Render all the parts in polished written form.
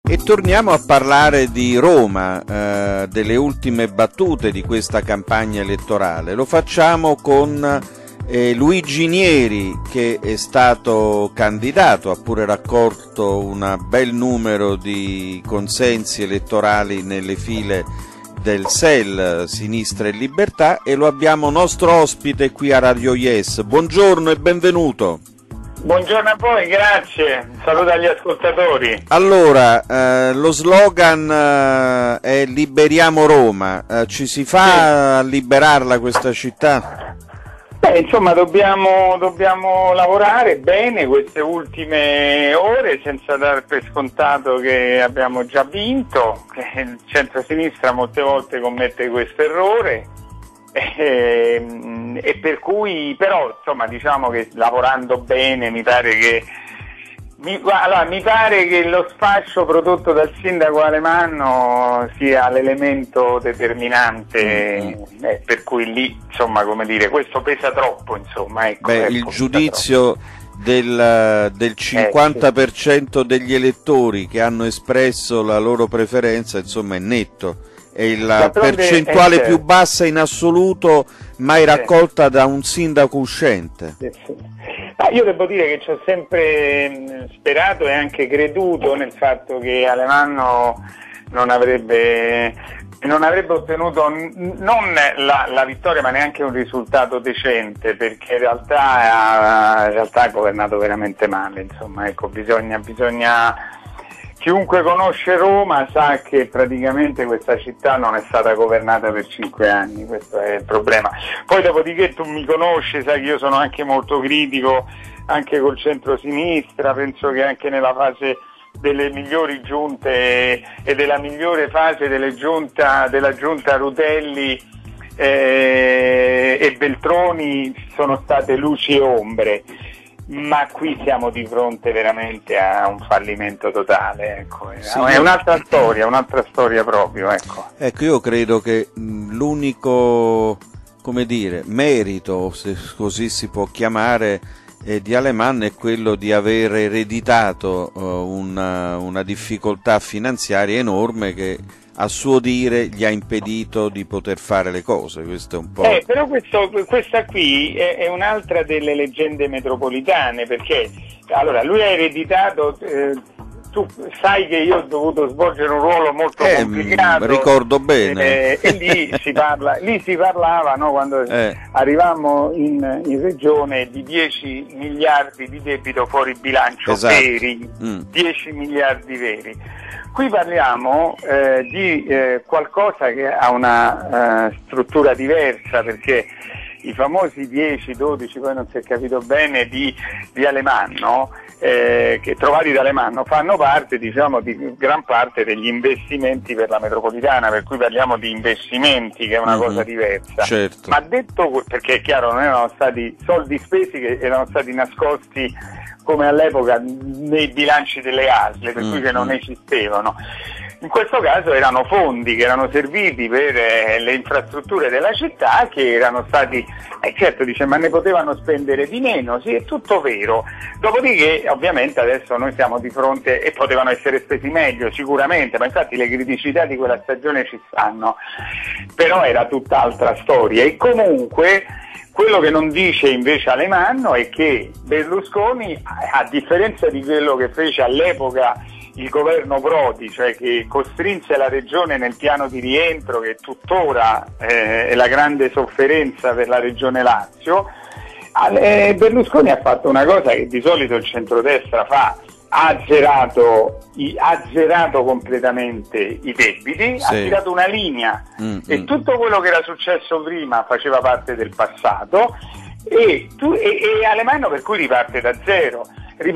E torniamo a parlare di Roma, delle ultime battute di questa campagna elettorale. Lo facciamo con Luigi Nieri, che è stato candidato, ha pure raccolto un bel numero di consensi elettorali nelle file del SEL, Sinistra e Libertà, e lo abbiamo nostro ospite qui a Radio Yes. Buongiorno e benvenuto. Buongiorno a voi, grazie. Saluto agli ascoltatori. Allora, lo slogan è Liberiamo Roma. Ci si fa a liberarla questa città? Beh, insomma, dobbiamo lavorare bene queste ultime ore senza dar per scontato che abbiamo già vinto, che il centro-sinistra molte volte commette questo errore. E per cui però insomma diciamo che lavorando bene mi pare che lo sfascio prodotto dal sindaco Alemanno sia l'elemento determinante, per cui lì insomma, come dire, questo pesa troppo, insomma, ecco. Il giudizio del 50% degli elettori che hanno espresso la loro preferenza insomma è netto. È la percentuale più bassa in assoluto mai raccolta da un sindaco uscente. Io devo dire che ci ho sempre sperato e anche creduto nel fatto che Alemanno non avrebbe ottenuto non la vittoria ma neanche un risultato decente, perché in realtà ha governato veramente male, insomma, ecco, bisogna chiunque conosce Roma sa che praticamente questa città non è stata governata per 5 anni, questo è il problema. Poi dopodiché tu mi conosci, sai che io sono anche molto critico anche col centro-sinistra, penso che anche nella fase delle migliori giunte e della migliore fase della giunta Rutelli e Beltroni sono state luci e ombre. Ma qui siamo di fronte veramente a un fallimento totale, ecco. Sì, è un'altra storia proprio, ecco. Ecco, io credo che l'unico, come dire, merito, se così si può chiamare, di Alemanno è quello di aver ereditato una difficoltà finanziaria enorme che a suo dire gli ha impedito di poter fare le cose. Questo è un po'. Però questa qui è un'altra delle leggende metropolitane, perché allora lui ha ereditato, tu sai che io ho dovuto svolgere un ruolo molto complicato, ricordo bene, e lì si parlava, no, quando arrivammo in regione, di 10 miliardi di debito fuori bilancio, esatto. Veri, 10 miliardi veri. Qui parliamo di qualcosa che ha una struttura diversa, perché i famosi 10, 12, poi non si è capito bene, di Alemanno, che trovati da Alemanno, fanno parte, diciamo, di gran parte degli investimenti per la metropolitana, per cui parliamo di investimenti, che è una cosa diversa. Certo. Ma detto, perché è chiaro, non erano stati soldi spesi che erano stati nascosti come all'epoca nei bilanci delle ASL, per cui che non esistevano. In questo caso erano fondi che erano serviti per le infrastrutture della città, che erano stati, certo dice, ma ne potevano spendere di meno, sì, è tutto vero. Dopodiché ovviamente adesso noi siamo di fronte, e potevano essere spesi meglio sicuramente, ma infatti le criticità di quella stagione ci stanno, però era tutt'altra storia. E comunque quello che non dice invece Alemanno è che Berlusconi, a differenza di quello che fece all'epoca il governo Prodi, cioè che costrinse la regione nel piano di rientro, che tuttora è la grande sofferenza per la regione Lazio, Berlusconi ha fatto una cosa che di solito il centrodestra fa: ha azzerato completamente i debiti, sì. Ha tirato una linea e tutto quello che era successo prima faceva parte del passato, e Alemanno per cui riparte da zero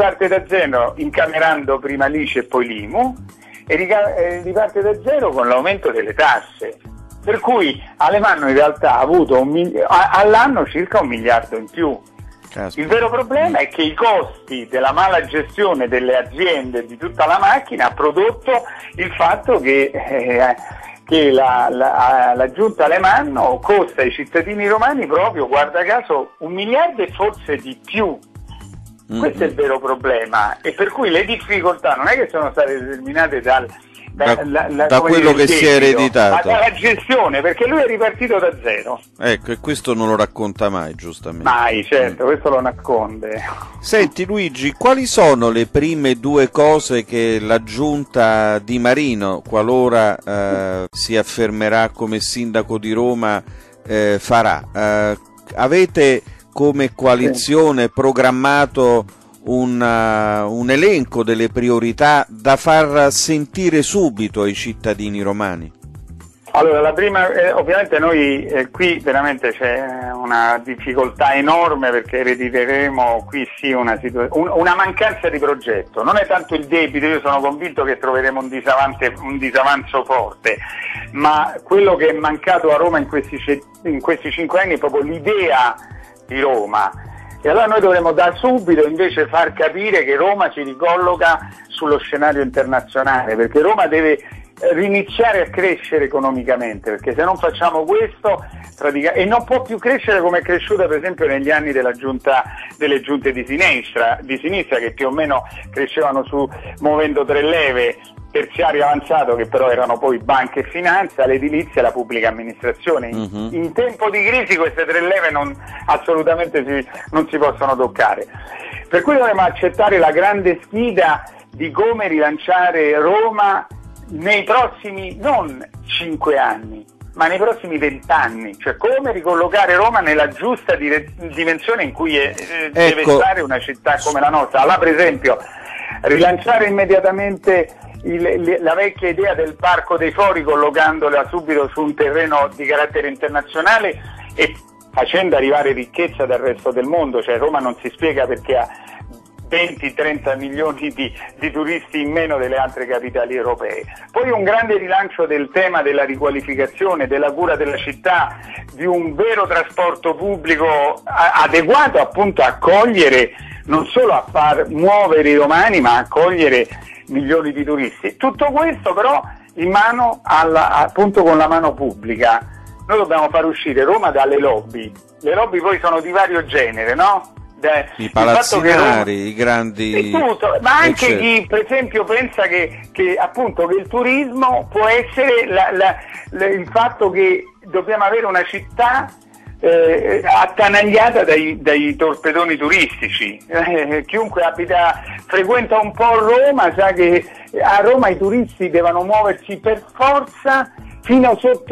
incamerando prima l'ICI e poi l'IMU, e riparte da zero con l'aumento delle tasse, per cui Alemanno in realtà ha avuto all'anno circa 1 miliardo in più. Il vero problema è che i costi della mala gestione delle aziende, di tutta la macchina, ha prodotto il fatto che la giunta Alemanno costa ai cittadini romani proprio, guarda caso, 1 miliardo e forse di più. Questo è il vero problema, e per cui le difficoltà non è che sono state determinate da quello che si è ereditato, ma dalla gestione, perché lui è ripartito da zero. Ecco, e questo non lo racconta mai, giustamente. Mai, certo, questo lo nasconde. Senti Luigi, quali sono le prime due cose che la giunta Di Marino, qualora si affermerà come sindaco di Roma, farà? Avete come coalizione programmato un elenco delle priorità da far sentire subito ai cittadini romani? Allora, la prima, ovviamente noi qui veramente c'è una difficoltà enorme, perché erediteremo qui sì una mancanza di progetto. Non è tanto il debito, io sono convinto che troveremo un disavanzo forte, ma quello che è mancato a Roma in questi 5 anni è proprio l'idea di Roma. E allora noi dovremmo da subito invece far capire che Roma si ricolloca sullo scenario internazionale, perché Roma deve riniziare a crescere economicamente, perché se non facciamo questo e non può più crescere come è cresciuta per esempio negli anni delle giunte di sinistra, che più o meno crescevano muovendo 3 leve: terziario avanzato, che però erano poi banca e finanza, l'edilizia e la pubblica amministrazione. In tempo di crisi queste 3 leve assolutamente non si possono toccare, per cui dovremo accettare la grande sfida di come rilanciare Roma nei prossimi non 5 anni, ma nei prossimi 20 anni, cioè come ricollocare Roma nella giusta dimensione in cui deve stare una città come la nostra. Allora, per esempio, rilanciare immediatamente la vecchia idea del Parco dei Fori, collocandola subito su un terreno di carattere internazionale e facendo arrivare ricchezza dal resto del mondo. Cioè Roma non si spiega perché ha 20-30 milioni di turisti in meno delle altre capitali europee. Poi un grande rilancio del tema della riqualificazione, della cura della città, di un vero trasporto pubblico adeguato appunto a accogliere, non solo a far muovere i romani, ma a accogliere milioni di turisti. Tutto questo però in mano appunto con la mano pubblica. Noi dobbiamo far uscire Roma dalle lobby. Le lobby poi sono di vario genere, no? I palazzinari, i grandi... Tutto, ma anche chi per esempio pensa che appunto che il turismo può essere il fatto che dobbiamo avere una città attanagliata dai torpedoni turistici. Chiunque frequenta un po' Roma sa che a Roma i turisti devono muoversi per forza fino sotto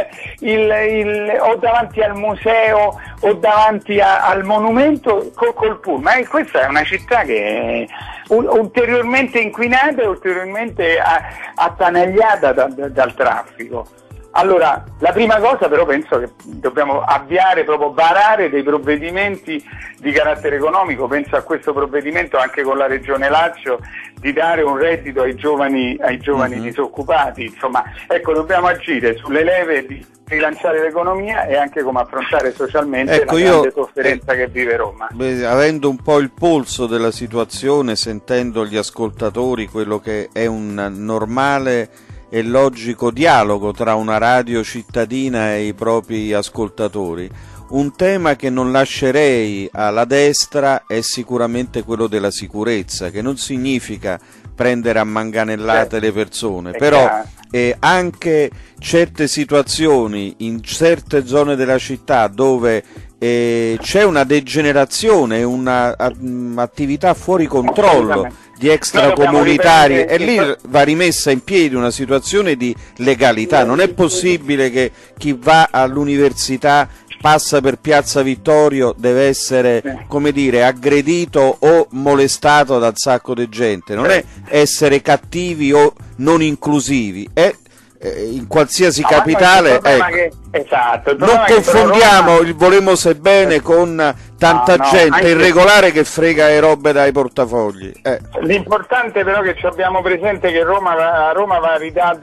o davanti al museo o davanti al monumento col pullman. Ma questa è una città che è ulteriormente inquinata e ulteriormente attanagliata dal traffico. Allora, la prima cosa però penso che dobbiamo varare dei provvedimenti di carattere economico. Penso a questo provvedimento anche con la Regione Lazio di dare un reddito ai giovani disoccupati. Insomma, ecco, dobbiamo agire sulle leve di rilanciare l'economia e anche come affrontare socialmente la grande sofferenza che vive Roma. Avendo un po' il polso della situazione, sentendo gli ascoltatori, quello che è un normale e logico dialogo tra una radio cittadina e i propri ascoltatori, un tema che non lascerei alla destra è sicuramente quello della sicurezza, che non significa prendere a manganellate le persone, però anche certe situazioni in certe zone della città dove c'è una degenerazione, un'attività fuori controllo di extracomunitari, e lì va rimessa in piedi una situazione di legalità. Non è possibile che chi va all'università, passa per Piazza Vittorio, deve essere, come dire, aggredito o molestato dal sacco di gente. Non è essere cattivi o non inclusivi, è in qualsiasi capitale, ecco. Non confondiamo il volemos bene con tanta gente irregolare che frega le robe dai portafogli. L'importante però è che abbiamo presente che a Roma va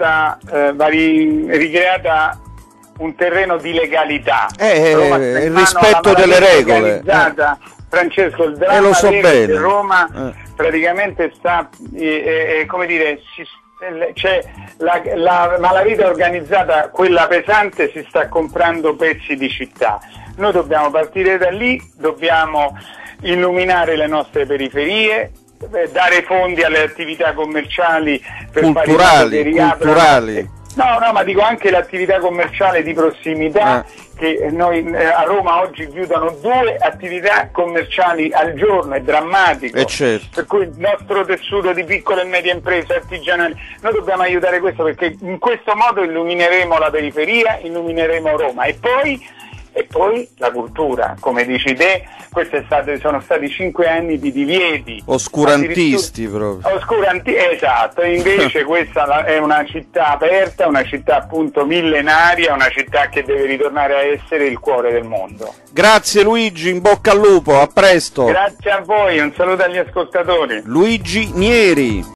ricreata un terreno di legalità, il rispetto delle regole. Francesco, il dramma lo so bene. Che Roma praticamente sta, come dire, c'è la malavita organizzata, quella pesante, si sta comprando pezzi di città. Noi dobbiamo partire da lì, dobbiamo illuminare le nostre periferie, dare fondi alle attività commerciali per culturali. No, ma dico anche l'attività commerciale di prossimità, che noi a Roma oggi chiudono 2 attività commerciali al giorno, è drammatico. Certo. Per cui il nostro tessuto di piccole e medie imprese artigianali, noi dobbiamo aiutare questo, perché in questo modo illumineremo la periferia, illumineremo Roma. E poi la cultura, come dici te, sono stati 5 anni di divieti. Oscurantisti proprio. Esatto, invece questa è una città aperta, una città appunto millenaria, una città che deve ritornare a essere il cuore del mondo. Grazie Luigi, in bocca al lupo, a presto. Grazie a voi, un saluto agli ascoltatori. Luigi Nieri.